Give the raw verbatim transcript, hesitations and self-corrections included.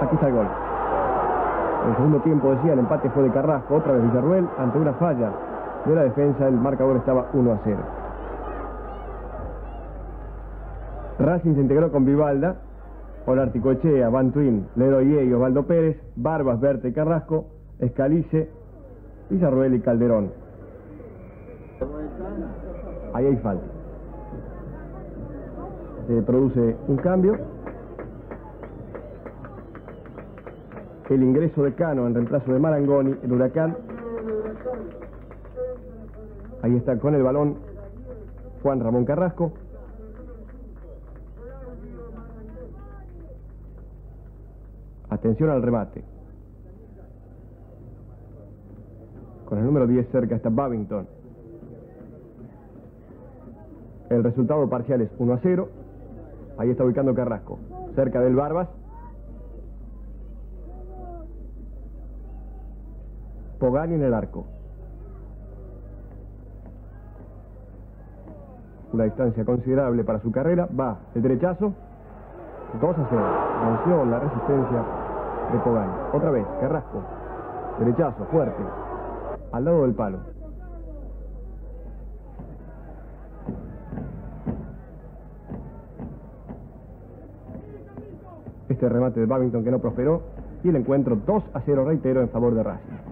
Aquí está el gol. En el segundo tiempo, decía, el empate fue de Carrasco. Otra vez Villarruel ante una falla de la defensa. El marcador estaba uno a cero. Racing se integró con Vivalda, Olarticochea, Bantuín, Leroyé y Osvaldo Pérez, Barbas, Berta y Carrasco, Escalice, Villarruel y Calderón. Ahí hay falta. Se produce un cambio. El ingreso de Cano en reemplazo de Marangoni, el Huracán. Ahí está con el balón Juan Ramón Carrasco. Atención al remate. Con el número diez cerca está Babington. El resultado parcial es uno a cero. Ahí está ubicando Carrasco. Cerca del Barbas. Pogani en el arco. Una distancia considerable para su carrera. Va el derechazo. dos a cero. Venció la resistencia de Pogani. Otra vez, Carrasco. Derechazo, fuerte. Al lado del palo. Este remate de Babington que no prosperó. Y el encuentro dos a cero, reitero, en favor de Racing.